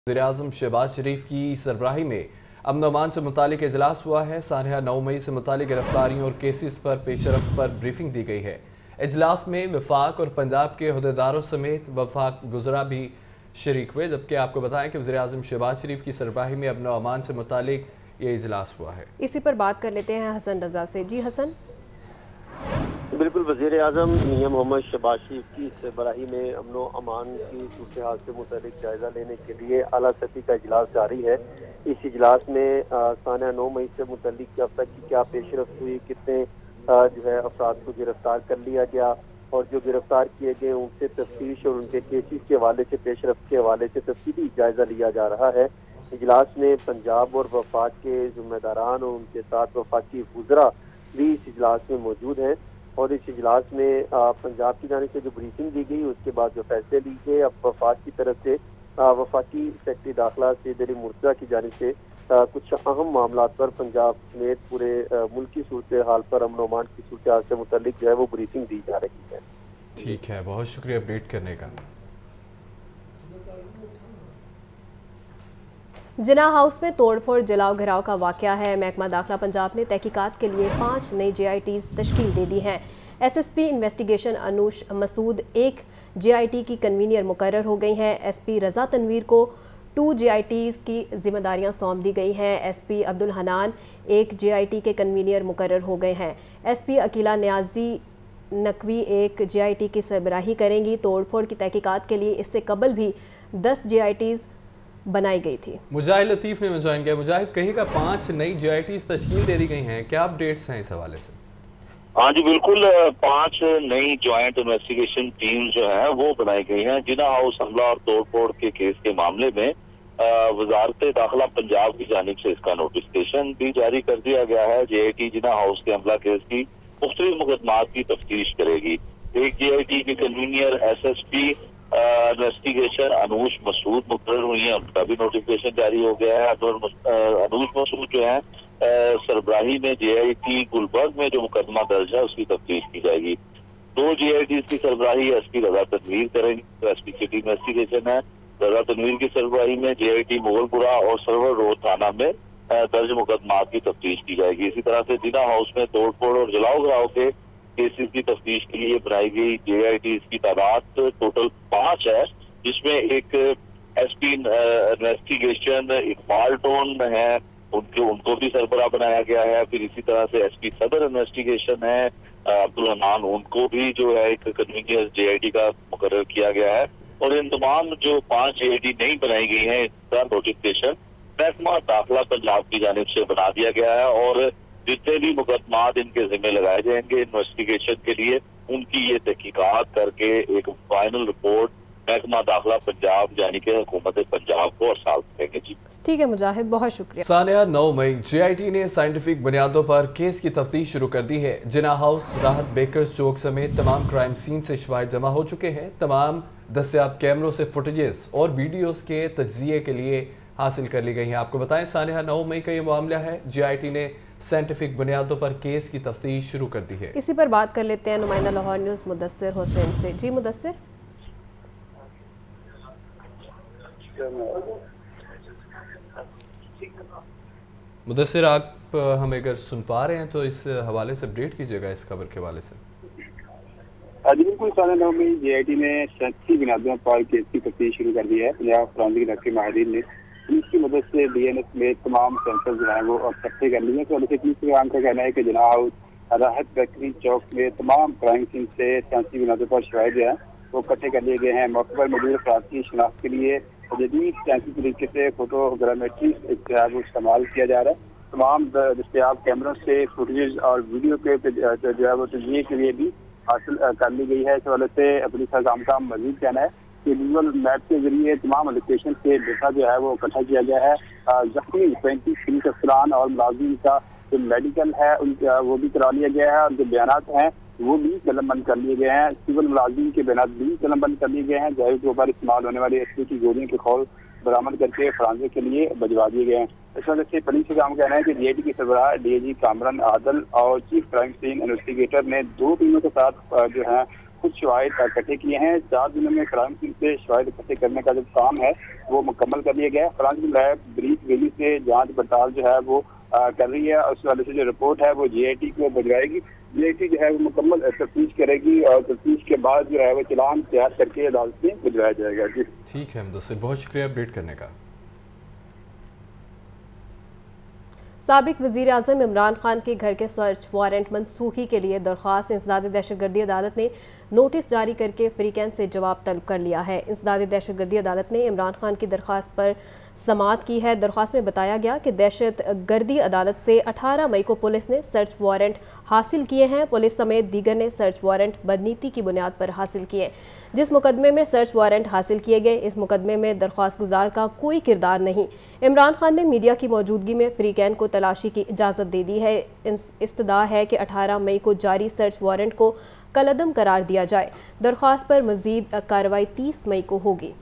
वज़ीर-ए-आज़म शहबाज शरीफ की सरबराही में अमन अमान से मुतालिक इजलास हुआ है। सानहा 9 मई से मुतालिक गिरफ्तारियों और केसेस पर पेशरफ्त पर ब्रीफिंग दी गई है। इजलास में वफाक और पंजाब के अहदेदारों समेत वफाक गुजरा भी शरीक हुए। जबकि आपको बताएं कि वज़ीर-ए-आज़म शहबाज शरीफ की सरबराही में अमन अमान से मुतालिक ये इजलास हुआ है। इसी पर बात कर लेते हैं हसन रजा से। जी हसन। बिल्कुल, वज़ीर-ए-आज़म मियां मोहम्मद शहबाज शरीफ की सरबराही में अमन व अमान की सूरत हाल से मुतालिक जायजा लेने के लिए आला सतही का इजलास जारी है। इस इजलास में सानहा 9 मई से मुतालिक अब तक की क्या पेशरफ्त हुई, कितने जो है अफराद को गिरफ्तार कर लिया गया और जो गिरफ्तार किए गए उनसे तफ्तीश और उनके केसेस के हवाले से पेशरफ्त के हवाले से तफसीली जायजा लिया जा रहा है। इजलास में पंजाब और वफाक के जिम्मेदारान और उनके साथ वफाकी वुज़रा भी इस इजलास में मौजूद हैं और इस इजलास में पंजाब की जानिब से जो ब्रीफिंग दी गई उसके बाद जो फैसले लिए गए, अब वफाक की तरफ से वफाकी सेक्रेटरी दाखिला सैयद अली मुर्तज़ा की जानिब से कुछ अहम मामला पर पंजाब समेत पूरे मुल्क की सूरत हाल पर अमन अमान की सूरत हाल से मुतालिक जो है वो ब्रीफिंग दी जा रही है। ठीक है, बहुत शुक्रिया अपडेट करने का। जिना हाउस में तोड़फोड़ जलाओ घिराव का वाकया है। महकमा दाखिला पंजाब ने तहकीकात के लिए 5 नई JITs तश्कील दे दी हैं। SSP इन्वेस्टिगेशन अनूश मसूद एक JIT की कन्वीनियर मुकर्रर हो गई हैं। SP रजा तनवीर को 2 JITs की जिम्मेदारियां सौंप दी गई हैं। SP अब्दुल हनान एक JIT के कन्वीनियर मुकर्रर हो गए हैं। SP अकीला न्याजी नकवी एक JIT की सरबराही करेंगी। तोड़फोड़ की तहकीकात के लिए इससे कबल भी 10 JITs बनाई गई थी। मुजाहिद लतीफ़ ने ज्वाइन किया। मुजाहिद, कहेगा 5 नई JITs तश्कील दे दी गई हैं, क्या अपडेट्स हैं इस हवाले से? हाँ जी बिल्कुल, 5 नई ज्वाइंट इन्वेस्टिगेशन टीम जो है वो बनाई गई हैं। जिना हाउस हमला और तोड़फोड़ के केस के मामले में वजारत दाखिला पंजाब की जानिब से इसका नोटिफिकेशन भी जारी कर दिया गया है। JIT जिना हाउस के हमला केस की मुख्तलिफ मुकदमात की तफ्तीश करेगी। एक JIT के convener SSP investigation Anoosh Masood मुकर्रर हुई है, उनका भी नोटिफिकेशन जारी हो गया है। अनूश मसूद जो है सरबराही में JIT गुलबर्ग में जो मुकदमा दर्ज है उसकी तफ्तीश की जाएगी। 2 JITs की सरबराही SP रजा तनवीर करेंगे, तो SP सिटी इन्वेस्टिगेशन है। रजा तनवीर की सरबराही में JIT मुगलपुरा और सरवर रोड थाना में दर्ज मुकदमात की तफ्तीश की जाएगी। इसी तरह से जिना हाउस में तोड़फोड़ और जलाओ घराव के केसेस की तफ्तीश के लिए बनाई गई JITs की तादाद टोटल 5 है, जिसमें एक SP इन्वेस्टिगेशन इकबाल टोन है, उनको भी सरबराह बनाया गया है। फिर इसी तरह से SP सदर इन्वेस्टिगेशन है अब्दुल हनान, उनको भी जो है एक कन्वीनियर JIT का मुकर्रर किया गया है। और इन तमाम जो 5 JIT नहीं बनाई गई हैं इनका नोटिफिकेशन महकमा दाखिला पंजाब की जानिब से बना दिया गया है और जितने भी मुकदमात इनके जिम्मे लगाए जाएंगे इन्वेस्टिगेशन के लिए, उनकी ये तहकीकात करके एक फाइनल रिपोर्ट महकमा दाखिला पंजाब यानी कि हुकूमत पंजाब को अरसाल करेंगे। जी ठीक है मुजाहिद, बहुत शुक्रिया। सानहा 9 मई JIT ने साइंटिफिक बुनियादों पर केस की तफ्तीश शुरू कर दी है। जिना हाउस, राहत बेकर्स चौक समेत तमाम क्राइम सीन से शवाहिद जमा हो चुके हैं। तमाम दस्तियाब कैमरों से फुटेजेस और वीडियोस के तज्जिए के लिए हासिल कर ली गई हैं। आपको बताएं, सानहा 9 मई का ये मामला है। JIT ने साइंटिफिक बुनियादों पर केस की तफ्तीश शुरू कर दी है। इसी पर बात कर लेते हैं नुमाइंदा लाहौर न्यूज़ मुदस्सिर हुसैन से। जी मुदस्सिर। मुदस्सिर, आप हमें अगर सुन पा रहे हैं तो इस हवाले से अपडेट कीजिएगा इस खबर के हवाले से। जी बिल्कुल, सानहा 9 मई JIT ने साइंटिफिक बुनियादों पर केस की तफ्तीश शुरू कर दी है। पंजाब फॉरेंसिक इलाके के माहिरीन ने पुलिस की मदद से DNA में तमाम सेंसर जो है वो इकट्ठे कर लिए हैं। तो पुलिस का कहना है कि जिना हाउस, राहत बेकरी चौक में तमाम क्राइम सीन से साइंसी बुनियादों पर शवाहिद जो है वो इकट्ठे कर लिए गए हैं। मौके पर मौजूद अफराद की शिनाख्त के लिए जदीद साइंसी तरीके से फोटोग्रामेट्री इस्तेमाल किया जा रहा है। तमाम दस्तियाब कैमरों से फुटेज और वीडियो के जो है वो तजज़िये के लिए भी हासिल कर ली गई है। इस हवाले से पुलिस का मजीद कहना है कि गूगल मैप के जरिए तमाम लोकेशन से डेटा जो है वो इकट्ठा किया गया है। जख्मी 35 पुलिस अफसरान और मुलाजिम का जो मेडिकल है उनका वो भी करा लिया गया है और जो बयानात हैं वो भी कलमबंद कर लिए गए हैं। सिविल मुलाजिम के बयानात भी कलमबंद कर लिए गए हैं। जाहिर तौर पर इस्तेमाल होने वाली SP की गोलियों के खौल बरामद करके फरांसिक के लिए भिजवा दिए गए हैं। इस वजह से पुलिस का कहना है कि JIT की सरबराह DIG कामरान आदल और चीफ क्राइम सीन इन्वेस्टिगेटर ने 2 टीमों के साथ जो है कुछ शवाहिद इकट्ठे किए हैं। 4 दिनों में क्राइम सीन से शवाहिद इकट्ठे करने का जो काम है वो मुकम्मल कर लिया गया है। फॉरेंसिक लैब ब्रीफ वैली से जांच पड़ताल जो है वो कर रही है। उस वाले से जो रिपोर्ट है वो JIT को भिजवाएगी। JIT जो है वो मुकम्मल तफ्तीश करेगी और तफ्तीश के बाद जो है वो चालान तैयार करके अदालत में भिजवाया जाएगा। जी ठीक है मुदस्सिर, बहुत शुक्रिया अपडेट करने का। साबिक वज़ीर आज़म इमरान खान के घर के सर्च वारंट मनसूखी के लिए दरख्वास्त इंसदाद दहशतगर्दी अदालत ने नोटिस जारी करके फ्रीकैन से जवाब तलब कर लिया है। इंसदाद दहशतगर्दी अदालत ने इमरान खान की दरख्वास्त पर समाअत की है। दरख्वास्त में बताया गया कि दहशत गर्दी अदालत से 18 मई को पुलिस ने सर्च वारंट हासिल किए हैं। पुलिस समेत दीगर ने सर्च वारंट बदनीति की बुनियाद पर हासिल किए। जिस मुकदमे में सर्च वारंट हासिल किए गए, इस मुकदमे में दरख्वास्त गुजार का कोई किरदार नहीं। इमरान खान ने मीडिया की मौजूदगी में फ्रीकैन को तलाशी की इजाज़त दे दी है। इस्तदा है कि 18 मई को जारी सर्च वारंट को कलअदम करार दिया जाए। दरख्वास्त पर मजीद कार्रवाई 30 मई को होगी।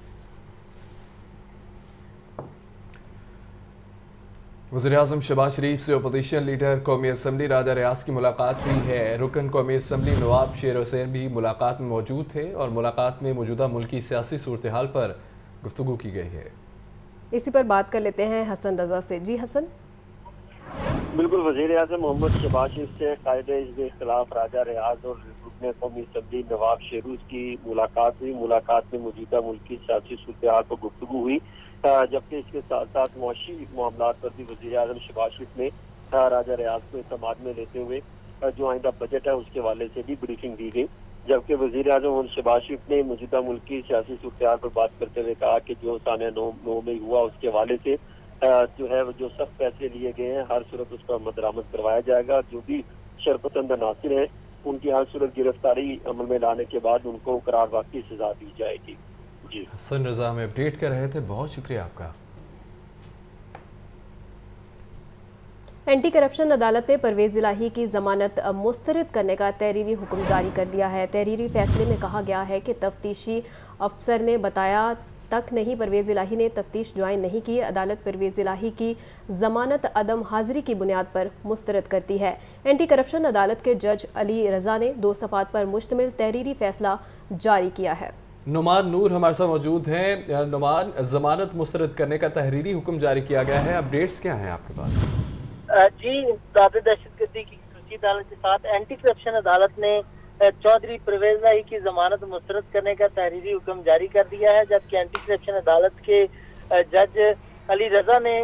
वज़ीर-ए-आज़म शहबाज शरीफ से अपोजिशन लीडर कौमी असम्बली राजा रियाज की मुलाकात हुई है। रुकन कौमी असम्बली नवाब शेर हुसैन भी मुलाकात में मौजूद थे और मुलाकात में मौजूदा मुल्की सियासी सूरत हाल पर गुफ्तगू की गई है। इसी पर बात कर लेते हैं हसन रजा से। जी हसन। बिल्कुल, वज़ीर-ए-आज़म मोहम्मद शहबाज शरीफ से कायदे इख्तिलाफ राजा रियाज और रुकन कौमी असम्बली नवाब शेरूज की मुलाकात हुई। मुलाकात में मौजूदा मुल्की सियासी सूरत हाल पर गुफ्तगू हुई, जबकि इसके साथ साथ मुआशी मामलात पर भी वज़ीर-ए-आज़म शहबाज शरीफ ने राजा रियाज को इत्तेमाद में लेते हुए जो आइंदा बजट है उसके हवाले से भी ब्रीफिंग दी गई। जबकि वज़ीर-ए-आज़म शहबाज शरीफ ने मौजूदा मुल्की सियासी सूरत हाल पर बात करते हुए कहा कि जो साने 9 में हुआ उसके हवाले से जो है जो सख्त फैसले लिए गए हैं, हर सूरत उस पर अमल करवाया जाएगा। जो भी शरपसंद अनासिर हैं उनकी हर सूरत गिरफ्तारी अमल में लाने के बाद उनको करारवाकी सजा दी जाएगी। जी हसन रजा में अपडेट कर रहे थे, बहुत शुक्रिया आपका। एंटी करप्शन अदालत ने परवेज इलाही की जमानत मुस्तरद करने का तहरीरी हुक्म जारी कर दिया है। तहरीरी फैसले में कहा गया है कि तफ्तीशी अफसर ने बताया तक नहीं परवेज इलाही ने तफ्तीश ज्वाइन नहीं की। अदालत परवेज इलाही की जमानत अदम हाजिरी की बुनियाद पर मुस्तरद करती है। एंटी करप्शन अदालत के जज अली रजा ने 2 सफ़ात पर मुश्तमिल तहरीरी फैसला जारी किया है। नुमान नूर हमारे साथ मौजूद हैं। नुमान, जमानत मुस्तरद करने का तहरीरी हुक्म जारी किया गया है, अपडेट्स क्या हैं आपके पास? जी, दहशतगर्दी की खसूसी अदालत के साथ एंटी करप्शन अदालत ने चौधरी परवेज इलाही की जमानत मुस्तरद करने का तहरीरी हुक्म जारी कर दिया है। जबकि एंटी करप्शन अदालत के जज अली रजा ने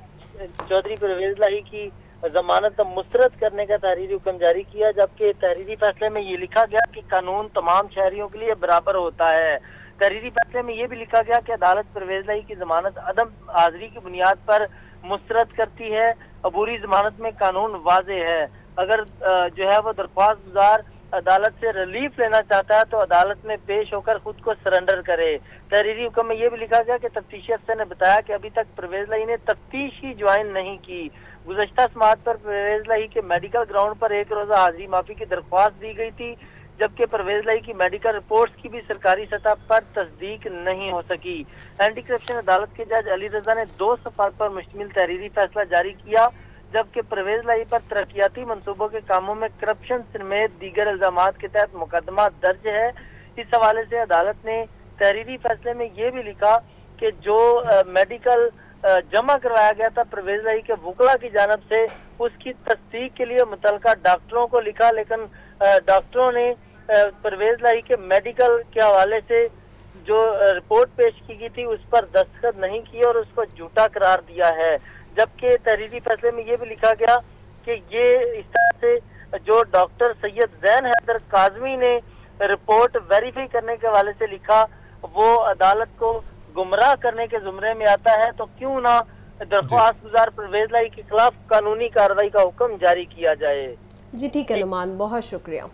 चौधरी परवेज इलाही की जमानत मुस्तरद करने का तहरीरी हुक्म जारी किया। जबकि तहरीरी फैसले में ये लिखा गया कि कानून तमाम शहरियों के लिए बराबर होता है। तहरीरी फैसले में ये भी लिखा गया कि अदालत परवेज इलाही की जमानत अदम हाजिरी की बुनियाद पर मुस्तरद करती है। अबूरी जमानत में कानून वाज़े है। अगर जो है वो दरख्वास्त गुजार अदालत से रिलीफ लेना चाहता है तो अदालत में पेश होकर खुद को सरेंडर करे। तहरीरी हुक्म में यह भी लिखा गया कि तफ्तीशी अफसर ने बताया कि अभी तक परवेज इलाही ने तफ्तीश ही ज्वाइन नहीं की। गुज़श्ता समाअत पर परवेज इलाही के मेडिकल ग्राउंड पर 1 रोज़ा हाजिरी माफी की दरख्वास्त दी गई थी। जबकि परवेज इलाही की मेडिकल रिपोर्ट्स की भी सरकारी सतह पर तस्दीक नहीं हो सकी। एंटी करप्शन अदालत के जज अली रजा ने 2 सफ़ात पर मुश्तमिल तहरीरी फैसला जारी किया। जबकि परवेज इलाही पर तरक्याती मंसूबों के कामों में करप्शन समेत दीगर इल्जामात के तहत मुकदमा दर्ज है। इस हवाले से अदालत ने तहरीरी फैसले में ये भी लिखा कि जो मेडिकल जमा करवाया गया था परवेज इलाही के वकला की जानब से, उसकी तस्दीक के लिए मुतल्लिका डॉक्टरों को लिखा, लेकिन डॉक्टरों ने परवेज इलाही के मेडिकल के हवाले से जो रिपोर्ट पेश की गई थी उस पर दस्तखत नहीं किए और उसको झूठा करार दिया है। जबकि तहरीरी फैसले में ये भी लिखा गया कि ये इस तरह से जो डॉक्टर सैयद जैन हैदर काजमी ने रिपोर्ट वेरीफाई करने के हवाले से लिखा वो अदालत को गुमराह करने के जुमरे में आता है, तो क्यों ना दरख्वास्त गुजार परवेज इलाही के खिलाफ कानूनी कार्रवाई का हुक्म जारी किया जाए। जी ठीक है नुमान, बहुत शुक्रिया।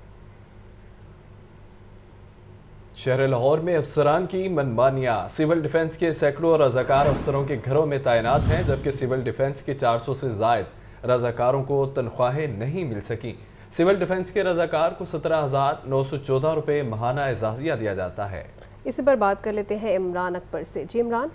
शहर लाहौर में अफसरान की मनमानियां। सिविल डिफेंस के सैकड़ों रजाकार अफसरों के घरों में तैनात हैं, जबकि सिविल डिफेंस के 400 से जायद रजाकारों को तनख्वाहें नहीं मिल सकी। सिविल डिफेंस के रजाकार को 17,914 रुपये माहाना एजाजिया दिया जाता है। इसी पर बात कर लेते हैं इमरान अकबर से। जी इमरान।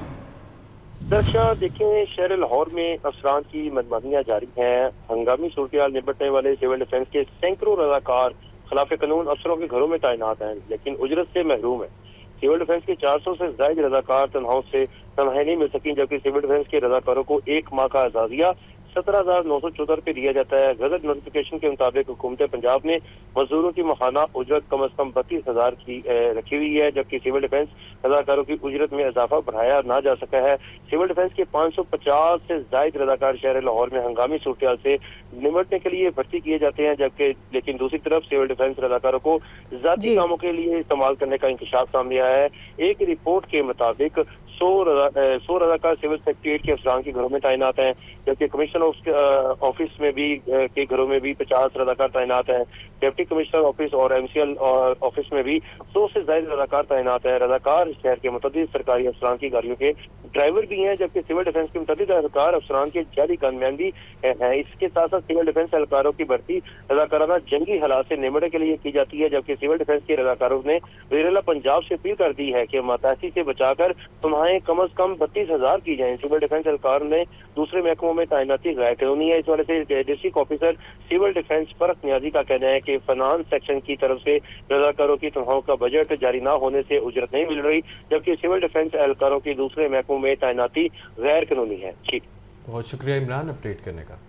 दर्शक देखें, शहर लाहौर में अफसरान की मनमानियां जारी हैं। हंगामी सूरत निपटने वाले सिविल डिफेंस के सैकड़ों रजाकार खिलाफ कानून अफसरों के घरों में तैनात हैं लेकिन उजरत से महरूम है। सिविल डिफेंस के 400 से ज्यादा रजाकार तनख्वाह से तनख्वाह नहीं मिल सकी, जबकि सिविल डिफेंस के रजाकारों को 1 माह का एजाजिया 17,974 रुपये दिया जाता है। गजट नोटिफिकेशन के मुताबिक हुकूमत पंजाब ने मजदूरों की माहाना उजरत कम अज कम 32,000 की रखी हुई है, जबकि सिविल डिफेंस रजाकारों की उजरत में इजाफा बढ़ाया ना जा सका है। सिविल डिफेंस के 550 से ज्यादा रजाकार शहर लाहौर में हंगामी सूरत से निपटने के लिए भर्ती किए जाते हैं, जबकि लेकिन दूसरी तरफ सिविल डिफेंस रजाकारों को जाती कामों के लिए इस्तेमाल करने का इंकशाफ सामने आया है। एक रिपोर्ट के मुताबिक 100 रजाकार सिविल सेक्रेटरीट के अफसरान के घरों में तैनात हैं, जबकि कमिश्नर ऑफिस में भी के घरों में भी 50 रजाकार तैनात हैं। डिप्टी कमिश्नर ऑफिस और MCL ऑफिस में भी 100 से ज्यादा रजाकार तैनात हैं। रजाकार शहर के मुतअद्दिद सरकारी अफसरान की गाड़ियों के ड्राइवर भी हैं, जबकि सिविल डिफेंस के मुतअद्दिद एहलकार अफसरान के जारी गनमैन भी हैं। इसके साथ साथ सिविल डिफेंस एहलकारों की भर्ती रजाकाराना जंगी हालात से निपटने के लिए की जाती है, जबकि सिविल डिफेंस के रजाकारों ने वज़ीर-ए-आला पंजाब से अपील कर दी है कि मातासी से बचाकर तुम्हारे कम अज कम 32,000 की जाए। सिविल डिफेंस एहलकार ने दूसरे महकमों में तैनाती गैर कानूनी है। इस वजह से डिस्ट्रिक्ट ऑफिसर सिविल डिफेंस फरक नियाजी का कहना है कि फाइनेंस सेक्शन की तरफ से रजाकारों की तनख्वाहों का बजट जारी ना होने से उजरत नहीं मिल रही, जबकि सिविल डिफेंस एहलकारों की दूसरे महकमों में तैनाती गैर कानूनी है। ठीक, बहुत शुक्रिया इमरान अपडेट करने का।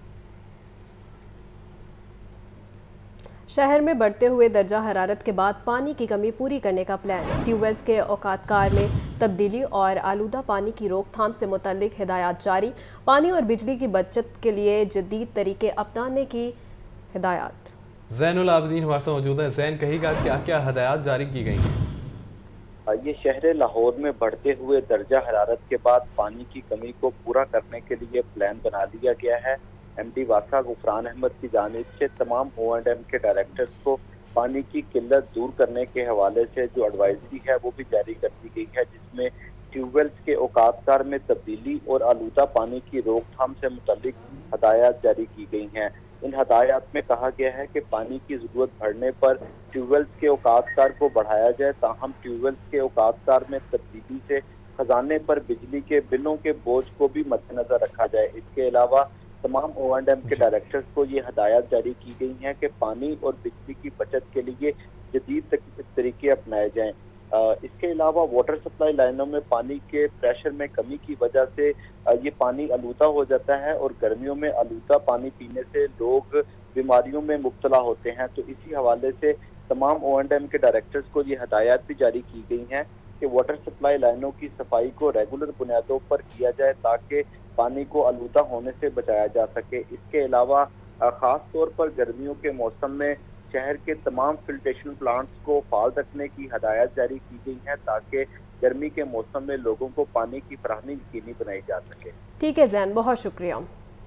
शहर में बढ़ते हुए दर्जा हरारत के बाद पानी की कमी पूरी करने का प्लान। ट्यूबवेल्स के औकातकार में तब्दीली और आलूदा पानी की रोकथाम से मुतल्लिक हिदायत जारी। पानी और बिजली की बचत के लिए जदीद तरीके अपनाने की हिदायत। ज़ैनुल आबिदीन हमारे साथ मौजूद है। ज़ैन, कहिएगा क्या क्या हिदायत जारी की गई हैं? ये शहर लाहौर में बढ़ते हुए दर्जा हरारत के बाद पानी की कमी को पूरा करने के लिए प्लान बना लिया गया है। MD वासा गुफरान अहमद की जानिब से तमाम O&M के डायरेक्टर्स को पानी की किल्लत दूर करने के हवाले से जो एडवाइजरी है वो भी जारी कर दी गई है, जिसमें ट्यूबवेल्स के औकातकार में तब्दीली और आलूदा पानी की रोकथाम से मुतल्लिक हदायत जारी की गई हैं। इन हदायत में कहा गया है कि पानी की जरूरत बढ़ने पर ट्यूबवेल्स के औकातकार को बढ़ाया जाए, ताहम ट्यूबवेल्स के औकातकार में तब्दीली से खजाने पर बिजली के बिलों के बोझ को भी मद्देनजर रखा जाए। इसके अलावा तमाम O&M के डायरेक्टर्स को ये हदायत जारी की गई हैं कि पानी और बिजली की बचत के लिए जदीद तरीके अपनाए जाएं। इसके अलावा वाटर सप्लाई लाइनों में पानी के प्रेशर में कमी की वजह से ये पानी आलूदा हो जाता है और गर्मियों में आलूदा पानी पीने से लोग बीमारियों में मुब्तला होते हैं। तो इसी हवाले से तमाम O&M के डायरेक्टर्स को ये हदायत भी जारी की गई हैं कि वाटर सप्लाई लाइनों की सफाई को रेगुलर बुनियादों पर किया जाए ताकि पानी को आलूदा होने से बचाया जा सके। इसके अलावा ख़ास तौर पर गर्मियों के मौसम में शहर के तमाम फिल्ट्रेशन प्लांट्स को फाल रखने की हदायत जारी की गई है ताकि गर्मी के मौसम में लोगों को पानी की फराहमी यकीनी बनाई जा सके। ठीक है ज़ैन, बहुत शुक्रिया।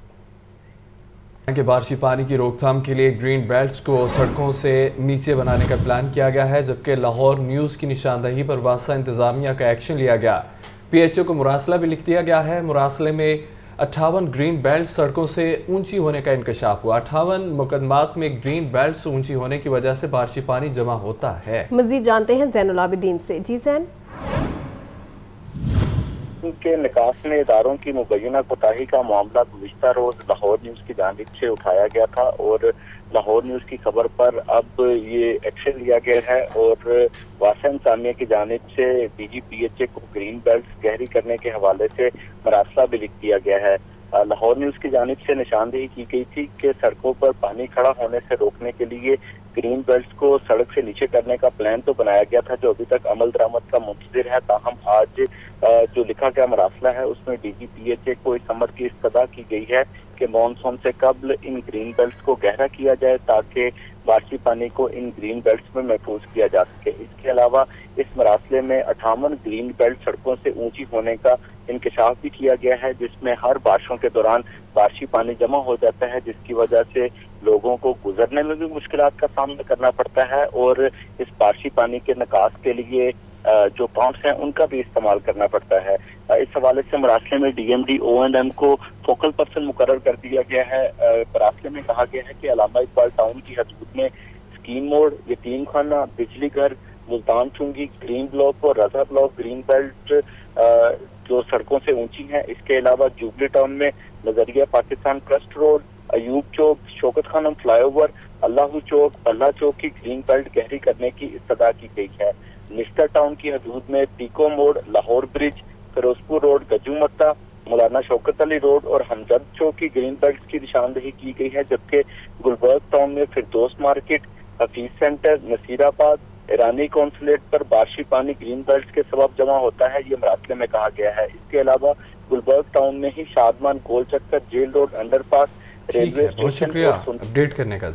कि बारिशी पानी की रोकथाम के लिए ग्रीन बेल्ट्स को सड़कों से नीचे बनाने का प्लान किया गया है, जबकि लाहौर न्यूज़ की निशानदही पर वासा इंतजामिया का एक्शन लिया गया। PHO को मुरासला भी लिख दिया गया है। मुरासले में 58 ग्रीन बेल्ट सड़कों से ऊंची होने का इंकशाफ हुआ। 58 मुकदमात में ग्रीन बेल्ट ऊंची होने की वजह से बारिशी पानी जमा होता है। मजीद जानते हैं ज़ैनुल आबिदीन से। जी ज़ैन, के निकास में इदारों की मुबैना कोताही का मामला गुज़िश्ता रोज लाहौर न्यूज़ की जानिब से उठाया गया था और लाहौर न्यूज़ की खबर पर अब ये एक्शन लिया गया है और वासा इंतजामिया की जानिब से DG PHA को ग्रीन बेल्ट गहरी करने के हवाले से मरासला भी लिख दिया गया है। लाहौर न्यूज़ की जानिब से निशानदेही की गई थी कि सड़कों पर पानी खड़ा होने से रोकने के लिए ग्रीन बेल्ट को सड़क से नीचे करने का प्लान तो बनाया गया था, जो अभी तक अमल दरामद का मुंतज़िर है। ताहम आज जो लिखा गया मरासला है उसमें DG PHA को इस अमर की इस्तदा की गई है कि मानसून से कबल इन ग्रीन बेल्ट को गहरा किया जाए ताकि बारिशी पानी को इन ग्रीन बेल्ट में महफूज किया जा सके। इसके अलावा इस मरासले में 58 ग्रीन बेल्ट सड़कों से ऊंची होने का इंकशाफ भी किया गया है, जिसमें हर बारिशों के दौरान बारिशी पानी जमा हो जाता है, जिसकी वजह से लोगों को गुजरने में भी मुश्किलात का सामना करना पड़ता है और इस बारिशी पानी के निकास के लिए जो पंप्स हैं उनका भी इस्तेमाल करना पड़ता है। इस हवाले से मरासले में DMD O&M को फोकल पर्सन मुकर्रर कर दिया गया है। मरासले में कहा गया है कि अलामा इकबाल टाउन की हदूद में स्कीम मोड़, यतीम खाना, बिजली घर, मुल्तान चुंगी, ग्रीन ब्लॉक और रजा ब्लॉक ग्रीन बेल्ट जो सड़कों से ऊंची हैं। इसके अलावा जुबली टाउन में Nazria Pakistan trust road, Ayub Chowk, Shaukat Khanum flyover, Allahu Chowk, Palla Chowk की ग्रीन बेल्ट गहरी करने की इस्तदा की गई है। निस्टर टाउन की हदूद में Peco Mor, Lahore bridge, Ferozepur road, Gajju Matta, Maulana Shaukat Ali road और हमदर्द चौक की ग्रीन बेल्ट की निशानदेही की गई है, जबकि गुलबर्ग टाउन में फिरदौस मार्केट, हफीज सेंटर, नसीराबाद, ईरानी कौंसलेट पर बारिशी पानी ग्रीन बेल्ट के सबब जमा होता है, ये मरासले में कहा गया है। इसके अलावा गुलबर्ग टाउन में ही शादमान, गोल चक्कर, jail road, underpass, railway station. बहुत शुक्रिया अपडेट करने का।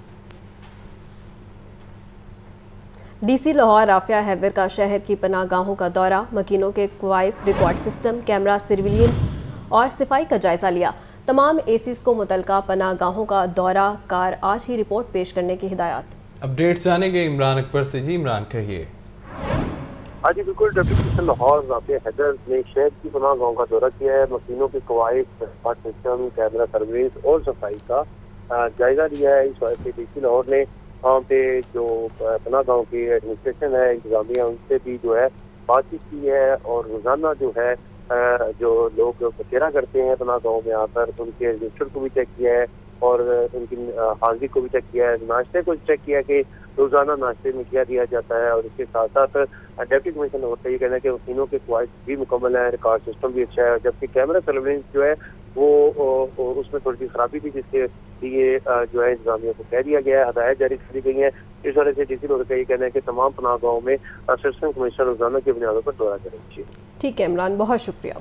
डीसी लाहौर राफिया हैदर का शहर की पनाहगाहों का दौरा, मकीनों के क्वाइफ रिकॉर्ड सिस्टम, कैमरा सर्विलियंस और सफाई का जायजा लिया। तमाम एसीज को मुतलका पनाहगाहों का दौरा कार आज ही रिपोर्ट पेश करने की हिदायत। अपडेट जानेंगे इमरान अकबर से। जी इमरान, कहिए। हाँ जी बिल्कुल, डिप्टी कमिश्नर लाहौर राफिया हैदर ने शहर की पनाहगाहों का दौरा किया है, मकीनों के क्वाइफ रिकॉर्ड सिस्टम, कैमरा सर्विलियंस और सफाई का जायजा लिया है। इस वजह से डीसी लाहौर ने वहाँ पे जो पनाहगाहों की एडमिनिस्ट्रेशन है, इंतजामिया, उनसे भी जो है बातचीत की है और रोजाना जो है जो लोग बसेरा करते हैं पनाहगाहों में आकर उनके रजिस्टर को भी चेक किया है और उनकी हाजिरी को भी चेक किया है, नाश्ते को चेक किया कि रोजाना नाश्ते में क्या दिया जाता है। और इसके साथ साथ डिप्टी कमिश्नर होता ये कहना है कि मशीनों के क्वाइस भी मुकम्मल है, रिकॉर्ड सिस्टम भी अच्छा है, जबकि कैमरा सर्विलेंस जो है वो उसमें थोड़ी सी खराबी थी, जिसके लिए जो है इंतजामिया को कह दिया गया है, हदायत जारी कर दी गई है। इस वजह से डीसी लोग का ये कहना है कि तमाम पनाहगाहों में असिस्टेंट कमिश्नर रोजाना की बुनियादों पर दौरा करेंगे। ठीक है इमरान, बहुत शुक्रिया।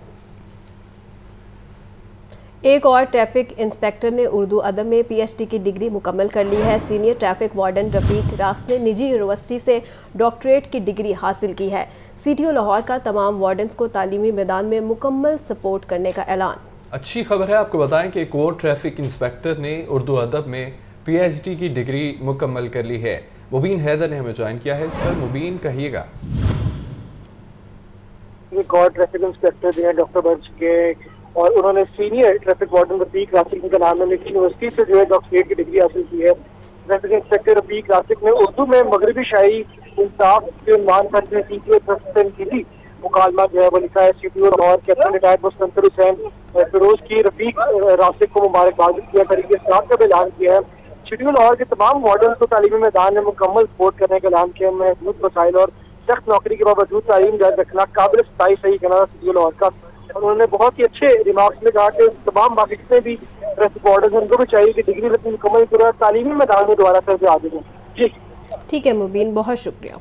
एक और ट्रैफिक इंस्पेक्टर ने उर्दू अदब में पीएचडी की डिग्री मुकम्मल कर ली है। सीनियर ट्रैफिक वार्डन रफीक रास ने निजी यूनिवर्सिटी से डॉक्टरेट की डिग्री हासिल की है। सीटीओ लाहौर का तमाम वार्डन्स को तालीमी मैदान में मुकम्मल सपोर्ट करने का ऐलान। अच्छी खबर है, आपको बताएं कि एक और ट्रैफिक इंस्पेक्टर ने उर्दू अदब में पीएचडी की डिग्री मुकम्मल कर ली है। मुबीन हैदर ने हमें ज्वाइन किया है, इस पर मुबीन कहिएगा। एक और ट्रैफिक इंस्पेक्टर जो है डॉक्टर बन चुके और उन्होंने senior traffic warden Rafiq Rasik के नाम में यूनिवर्सिटी से जो है डॉक्टरेट की डिग्री हासिल की है। ट्रैफिक इंस्पेक्टर रफीक रासिक ने उर्दू में मगरबी शायरी इंसाफ के उन्वान पर की मुकालमा जो है वो लिखा है। सीटीओ और कैप्टन रिटायर्ड मुस्तंसर हुसैन फिरोज की रफीक रासिक को मुबारकबाद किया, तरीके साथ का ऐलान किया है। सीटीओ लाहौर के तमाम वार्डन को तालीमी मैदान में मुकम्मल सपोर्ट करने का ऐलान किया। महदूद वसाइल और सख्त नौकरी के बावजूद तालीम जारी रखना काबिल सताइश सही कहना सीटीओ लाहौर का। और उन्होंने बहुत ही अच्छे रिमार्क्स में कहा कि तमाम बाकी जितने भी ट्रैफिक वार्डन उनको भी चाहिए कि डिग्री अपनी मुकम्मल करें, तालीमी मैदान में दोबारा फिर से आ जाए। जी ठीक है मुबीन, बहुत शुक्रिया।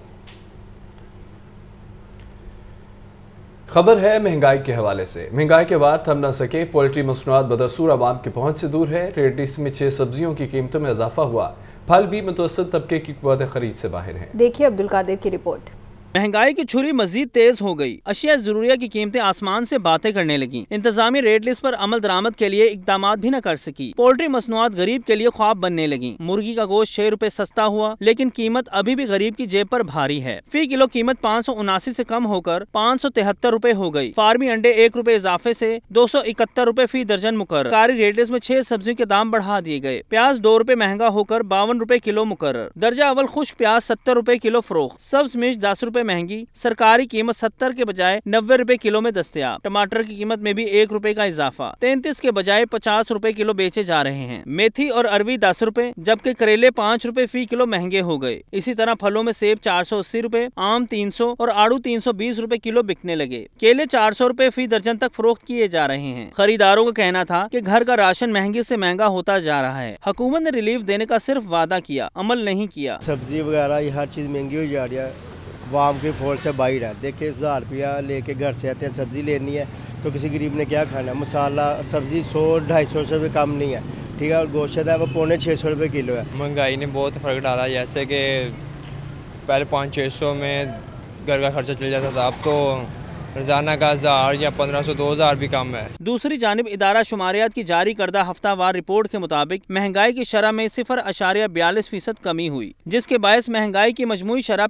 खबर है महंगाई के हवाले से। महंगाई के वार थम न सके, पोल्ट्री मसनूआत बदस्तूर आवाम की पहुंच से दूर है। रेड लिस्ट में 6 सब्जियों की कीमतों में इजाफा हुआ, फल भी मुतवस्सित तबके की क़ुव्वत खरीद से बाहर है। देखिए अब्दुल कादिर की रिपोर्ट। महंगाई की छुरी मजीद तेज हो गई। अशिया जरूरिया की कीमतें आसमान से बातें करने लगी। इंतजामी रेट लिस्ट पर अमल दरामद के लिए इकदाम भी न कर सकी। पोल्ट्री मसनूआत गरीब के लिए ख्वाब बनने लगी। मुर्गी का गोश्त 6 रुपए सस्ता हुआ, लेकिन कीमत अभी भी गरीब की जेब पर भारी है। फी किलो कीमत 579 से कम होकर 573 रुपए हो गई। फार्मी अंडे 1 रुपए इजाफे से 271 रुपए फी दर्जन मुकर्रर। कारी रेट लिस्ट में 6 सब्जियों के दाम बढ़ा दिए गए। प्याज 2 रुपए महंगा होकर 52 रुपए किलो मुकर्रर। दर्जा अवल खुश्क प्याज 70 रुपए किलो फरोख्त। सब्ज मिर्च 10 रुपए महंगी, सरकारी कीमत 70 के बजाय 90 रुपए किलो में दस्तयाब। टमाटर की कीमत में भी 1 रुपए का इजाफा, 33 के बजाय 50 रुपए किलो बेचे जा रहे हैं। मेथी और अरवी 10 रुपए, जबकि करेले 5 रुपए फी किलो महंगे हो गए। इसी तरह फलों में सेब 480 रुपए, आम 300 और आड़ू 320 रुपए किलो बिकने लगे। केले 400 रुपए फी दर्जन तक फरोख्त किए जा रहे हैं। खरीदारों का कहना था कि घर का राशन महंगे से महंगा होता जा रहा है। हुकूमत ने रिलीफ देने का सिर्फ वादा किया, अमल नहीं किया। सब्जी वगैरह हर चीज महंगी हो जा रही है, वाम के फोर से बाहर है। देखिए 1000 रुपया लेके घर से आते हैं, सब्जी लेनी है तो किसी गरीब ने क्या खाना। मसाला सब्जी 100-250 से भी कम नहीं है, ठीक है। और गोश्त है वो 500-600 रुपये किलो है। महंगाई ने बहुत फ़र्क डाला, जैसे कि पहले 500-600 में घर का खर्चा चल जाता था, अब तो रोजाना का 1000 या 1500-2000 भी कम है। दूसरी जानिब इदारा शुमारियात की जारी करदा हफ्तावार रिपोर्ट के मुताबिक महंगाई की शरह में 0.42% कमी हुई, जिसके बायस महंगाई की मजमूई शरह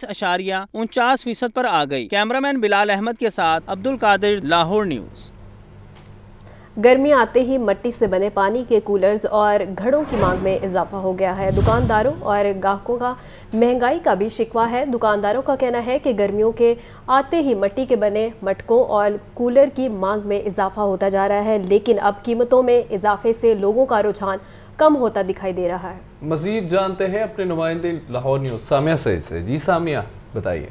45.49% पर आ गई। कैमरामैन बिलाल अहमद के साथ अब्दुल कादिर, लाहौर न्यूज़। गर्मी आते ही मिट्टी से बने पानी के कूलर्स और घड़ों की मांग में इजाफा हो गया है। दुकानदारों और ग्राहकों का महंगाई का भी शिकवा है। दुकानदारों का कहना है कि गर्मियों के आते ही मिट्टी के बने मटकों और कूलर की मांग में इजाफा होता जा रहा है, लेकिन अब कीमतों में इजाफे से लोगों का रुझान कम होता दिखाई दे रहा है। मजीद जानते हैं अपने नुमाइंदे लाहौर न्यूज़ सामिया सईद से। जी सामिया, बताइए।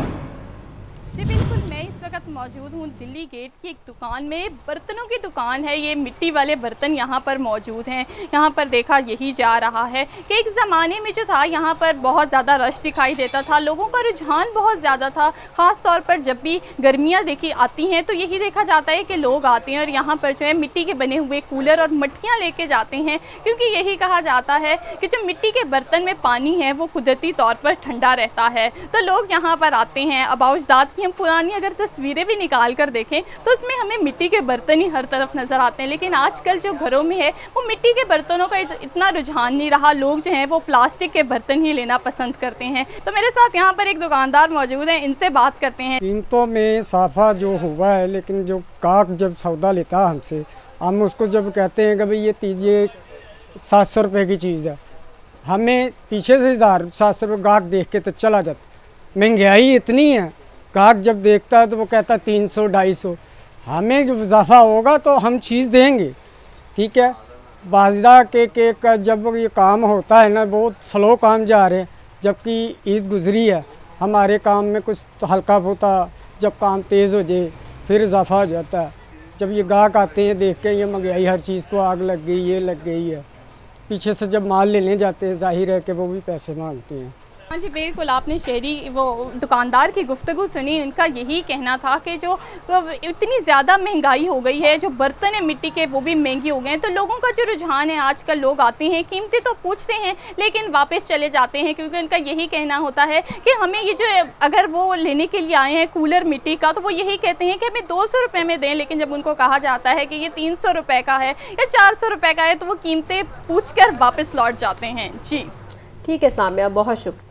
जी बिल्कुल, मैं इस वक्त मौजूद हूँ दिल्ली गेट की एक दुकान में। बर्तनों की दुकान है, ये मिट्टी वाले बर्तन यहाँ पर मौजूद हैं। यहाँ पर देखा यही जा रहा है कि एक ज़माने में जो था यहाँ पर बहुत ज़्यादा रश दिखाई देता था, लोगों का रुझान बहुत ज़्यादा था। ख़ास तौर पर जब भी गर्मियाँ देखी आती हैं तो यही देखा जाता है कि लोग आते हैं और यहाँ पर जो है मिट्टी के बने हुए कूलर और मटकियाँ लेके जाते हैं, क्योंकि यही कहा जाता है कि जो मिट्टी के बर्तन में पानी है वो कुदरती तौर पर ठंडा रहता है। तो लोग यहाँ पर आते हैं। अबाउजात की हम पुरानी अगर तस्वीरें भी निकाल कर देखें तो उसमें हमें मिट्टी के बर्तन ही हर तरफ नज़र आते हैं, लेकिन आजकल जो घरों में है वो मिट्टी के बर्तनों का इतना रुझान नहीं रहा। लोग जो हैं वो प्लास्टिक के बर्तन ही लेना पसंद करते हैं। तो मेरे साथ यहाँ पर एक दुकानदार मौजूद हैं, इनसे बात करते हैं। कीमतों में इजाफा जो हुआ है, लेकिन जो गाहक जब सौदा लेता है हमसे, हम उसको जब कहते हैं कि भाई ये तीजिए 700 रुपये की चीज़ है, हमें पीछे से 1700 रुपये गाहक देख के तो चला जाता। महंगाई इतनी है, गाहक जब देखता है तो वो कहता है 300 250। हमें जो इजाफा होगा तो हम चीज़ देंगे, ठीक है। बाजरा के का जब ये काम होता है ना, बहुत स्लो काम जा रहे हैं, जबकि ईद गुजरी है। हमारे काम में कुछ तो हल्का होता, जब काम तेज़ हो जाए फिर इजाफा हो जाता है। जब ये गाहक आते हैं देख के ये महंगाई हर चीज़ को आग लग गई, ये लग गई है, पीछे से जब माल लेने जाते हैं जाहिर है कि वो भी पैसे मांगते हैं। हाँ जी बिल्कुल, आपने शहरी वो दुकानदार की गुफ्तगू सुनी। इनका यही कहना था कि जो इतनी ज़्यादा महंगाई हो गई है, जो बर्तन है मिट्टी के वो भी महंगे हो गए हैं, तो लोगों का जो रुझान है, आजकल लोग आते हैं, कीमतें तो पूछते हैं लेकिन वापस चले जाते हैं, क्योंकि उनका यही कहना होता है कि हमें ये जो अगर वो लेने के लिए आए हैं कूलर मिट्टी का, तो वो यही कहते हैं कि हमें 200 रुपये में दें, लेकिन जब उनको कहा जाता है कि ये 300 रुपये का है या 400 रुपये का है तो वो कीमतें पूछ कर वापस लौट जाते हैं। जी ठीक है सामिया, बहुत शुक्रिया।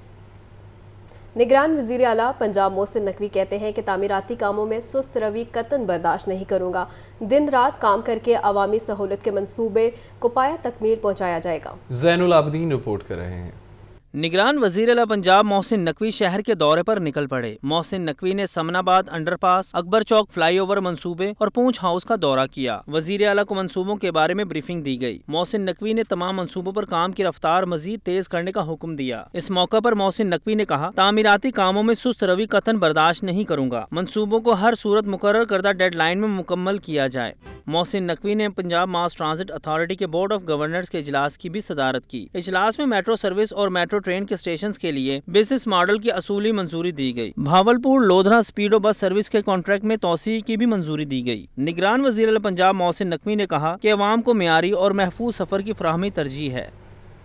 निगरान वज़ीर आला पंजाब मोहसिन नकवी कहते हैं कि तामीराती कामों में सुस्त रवि कतन बर्दाश्त नहीं करूंगा। दिन रात काम करके अवामी सहूलत के मंसूबे को पाया तकमील पहुंचाया जाएगा। ज़ैनुल आबिदीन रिपोर्ट कर रहे हैं। निगरान वज़ीर आला पंजाब मोहसिन नकवी शहर के दौरे पर निकल पड़े। मोहसिन नकवी ने समनाबाद अंडरपास, अकबर चौक फ्लाईओवर मंसूबे और पूंछ हाउस का दौरा किया। वज़ीर आला को मंसूबों के बारे में ब्रीफिंग दी गई। मोहसिन नकवी ने तमाम मंसूबों पर काम की रफ्तार मजीद तेज करने का हुक्म दिया। इस मौका पर मोहसिन नकवी ने कहा, तामीराती कामों में सुस्त रवि कतन बर्दाश्त नहीं करूंगा। मंसूबों को हर सूरत मुकर्रर करदा डेडलाइन में मुकम्मल किया जाए। मोहसिन नकवी ने पंजाब मास ट्रांजिट अथॉरिटी के बोर्ड ऑफ गवर्नर्स के इजलास की भी सदारत की। इजलास में मेट्रो सर्विस और मेट्रो ट्रेन के स्टेशन के लिए बिजनेस मॉडल की असूली मंजूरी दी गई। भावलपुर लोधरा स्पीडो बस सर्विस के कॉन्ट्रैक्ट में तौसी की भी मंजूरी दी गई। निगरान वज़ीर पंजाब मोहसिन नकवी ने कहा कि अवाम को मेयारी और महफूज सफर की फराहमी तरजीह है।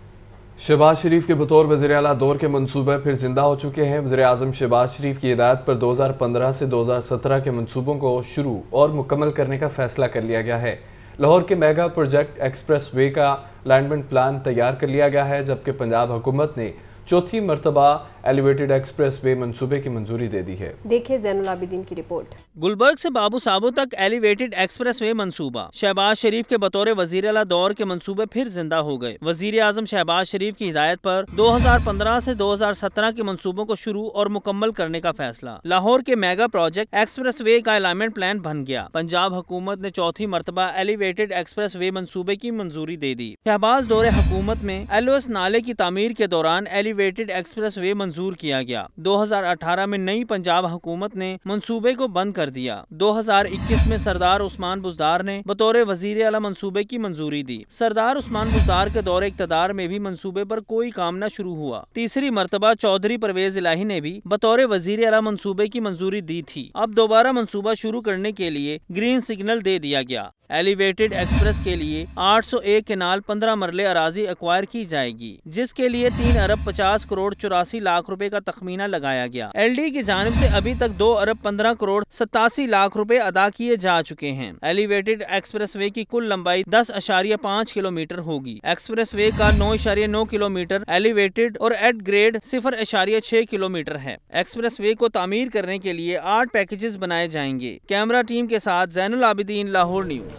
शहबाज शरीफ के बतौर वज़ीर आला दौर के मंसूबे फिर जिंदा हो चुके हैं। वज़ीर आज़म शहबाज शरीफ की हिदायत पर 2015 से 2017 के मंसूबों को शुरू और मुकम्मल करने का फैसला कर लिया गया है। लाहौर के मेगा प्रोजेक्ट एक्सप्रेस वे का अलाइनमेंट प्लान तैयार कर लिया गया है, जबकि पंजाब हुकूमत ने चौथी मरतबा एलिवेटेड एक्सप्रेस वे मंसूबे की मंजूरी दे दी है। देखिए ज़ैनुल आबिदीन की रिपोर्ट। गुलबर्ग से बाबू साबो तक एलिवेटेड एक्सप्रेस वे मंसूबा। शहबाज शरीफ के बतौर वज़ीर आला दौर के मंसूबे फिर जिंदा हो गए। वज़ीर आज़म शहबाज शरीफ की हिदायत पर 2015 से 2017 के मंसूबों को शुरू और मुकम्मल करने का फैसला। लाहौर के मेगा प्रोजेक्ट एक्सप्रेस वे का अलाइनमेंट प्लान बन गया। पंजाब हुकूमत ने चौथी मरतबा एलिवेटेड एक्सप्रेस वे मंसूबे की मंजूरी दे दी। शहबाज दौरे हुकूमत में LOS नाले की तामीर के दौरान एलिवेटेड एक्सप्रेस वे मंजूर किया गया। 2018 में नई पंजाब हुकूमत ने मंसूबे को बंद कर दिया। 2021 में सरदार उस्मान बुज़दार ने बतौर वज़ीर आला मंसूबे की मंजूरी दी। सरदार उस्मान बुज़दार के दौरे इक़्तिदार में भी मंसूबे पर कोई काम न शुरू हुआ। तीसरी मरतबा चौधरी परवेज इलाही ने भी बतौर वज़ीर आला मंसूबे की मंजूरी दी थी। अब दोबारा मंसूबा शुरू करने के लिए ग्रीन सिग्नल दे दिया गया। एलिवेटेड एक्सप्रेस के लिए 801 केनाल 15 मरले अराजी एक्वायर की जाएगी, जिसके लिए 3 अरब 50 करोड़ 84 लाख रुपए का तखमीना लगाया गया। LD की जानिब से अभी तक 2 अरब 15 करोड़ 87 लाख रुपए अदा किए जा चुके हैं। एलिवेटेड एक्सप्रेस वे की कुल लंबाई 10.5 किलोमीटर होगी। एक्सप्रेस वे का 9.9 किलोमीटर एलिवेटेड और एट ग्रेड 0.6 किलोमीटर है। एक्सप्रेस वे को तामीर करने के लिए 8 पैकेजेस बनाए जाएंगे। कैमरा टीम के साथ ज़ैनुल आबिदीन, लाहौर न्यूज़।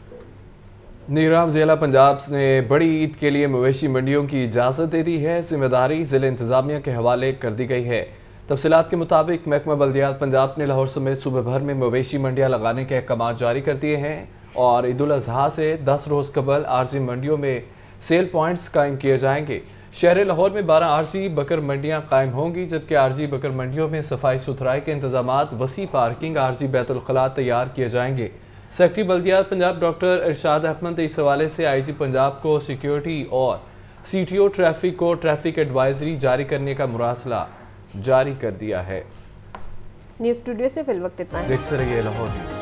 निगरान ज़िला पंजाब ने बड़ी ईद के लिए मवेशी मंडियों की इजाज़त दे दी है। जिम्मेदारी ज़िला इंतज़ामिया के हवाले कर दी गई है। तफसीलात के मुताबिक महकमा बल्दियात पंजाब ने लाहौर समेत सूबे भर में मवेशी मंडियाँ लगाने के अहकाम जारी कर दिए हैं और ईद उल अज़हा से 10 रोज़ कबल आर्जी मंडियों में सेल पॉइंट्स कायम किए जाएंगे। शहर लाहौर में 12 आरजी बकर मंडियां कायम होंगी, जबकि आरजी बकर मंडियों में सफाई सुथराई के इंतजामात, वसी पार्किंग, आरजी बैतुल खला तैयार किए जाएंगे। सेक्रेटरी बल्दियात पंजाब डॉक्टर इरशाद अहमद ने इस हवाले से IG पंजाब को सिक्योरिटी और CTO ट्रैफिक को ट्रैफिक एडवाइजरी जारी करने का मुरासला जारी कर दिया है। न्यूज़ स्टूडियो से फिलवक्त इतना है। देखते रहिए लाहौर न्यूज़।